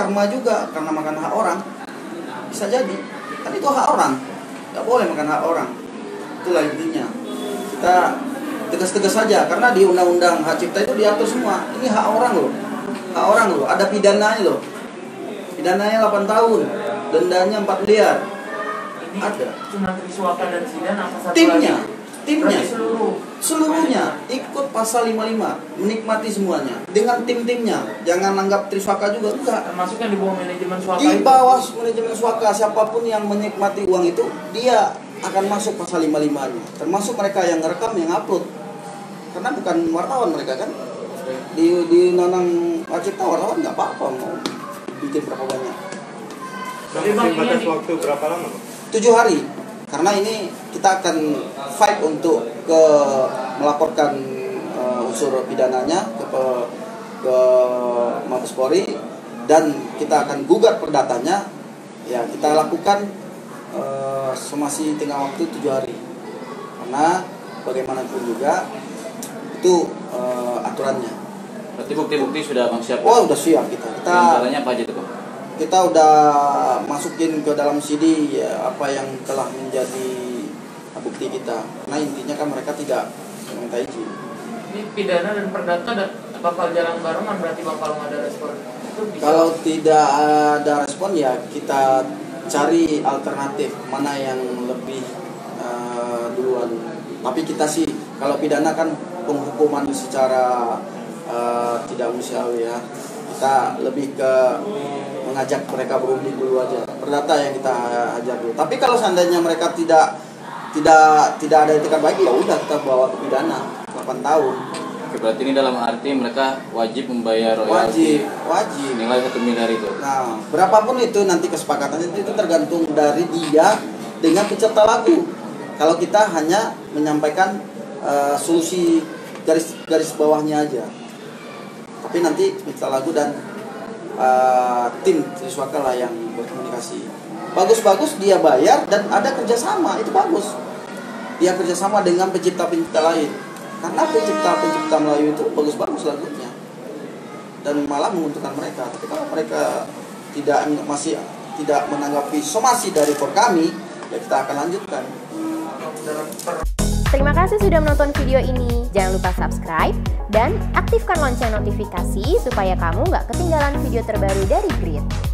karma juga karena makan hak orang. Bisa jadi. Kan itu hak orang. Nggak boleh makan hak orang. Itulah intinya. Kita tegas-tegas saja karena di undang-undang hak cipta itu diatur semua. Ini hak orang loh. Hak orang loh. Ada pidananya loh. Pidananya 8 tahun. Dendanya 4 miliar. Ini ada. Cuma Triswaka dan Zidan apa satu Timnya. lagi? Timnya. Seluruhnya ikut pasal 55, menikmati semuanya dengan tim-timnya. Jangan anggap Triswaka juga, enggak. termasuk yang di bawah manajemen Swaka Di itu. bawah manajemen Swaka, siapapun yang menikmati uang itu, dia akan masuk pasal 55-nya. Termasuk mereka yang ngerekam, yang upload. Karena bukan wartawan mereka kan. Di Nanang Cipta wartawan nggak apa-apa mau bikin berapa banyak. Batas waktu berapa lama? 7 hari. Karena ini kita akan fight untuk melaporkan unsur pidananya ke Mabes Polri, dan kita akan gugat perdatanya. Ya, kita lakukan somasi tengah waktu 7 hari. Karena bagaimanapun juga itu aturannya. Berarti bukti-bukti sudah Bang siap? Oh, udah siap kita. Antaranya apa aja tuh, Bang? Kita udah masukin ke dalam CD ya, apa yang telah menjadi bukti kita. Nah, intinya kan mereka tidak meminta izin. Ini pidana dan perdata bakal jalan barengan berarti Bang kalau nggak ada respon. Itu bisa. Kalau tidak ada respon ya kita cari alternatif mana yang lebih duluan. Tapi kita sih kalau pidana kan penghukuman secara tidak manusiawi ya. Kita lebih ke mengajak mereka berunding dulu aja. Perdata yang kita ajar dulu. Tapi kalau seandainya mereka tidak ada etikat baik, ya udah kita bawa ke pidana 8 tahun. Oke, berarti ini dalam arti mereka wajib membayar royalti. Wajib. Nilai 1 miliar itu. Nah, berapapun itu nanti kesepakatannya itu tergantung dari dia dengan pencipta lagu. Kalau kita hanya menyampaikan solusi garis bawahnya aja. Tapi nanti pencipta lagu dan tim Triswaka lah yang berkomunikasi. Bagus-bagus dia bayar dan ada kerjasama, itu bagus. Dia kerjasama dengan pencipta-pencipta lain. Karena pencipta Melayu itu bagus-bagus lagunya dan malah menguntungkan mereka. Tapi kalau mereka masih tidak menanggapi somasi dari kami, ya kita akan lanjutkan. Terima kasih sudah menonton video ini. Jangan lupa subscribe dan aktifkan lonceng notifikasi supaya kamu nggak ketinggalan video terbaru dari Grid.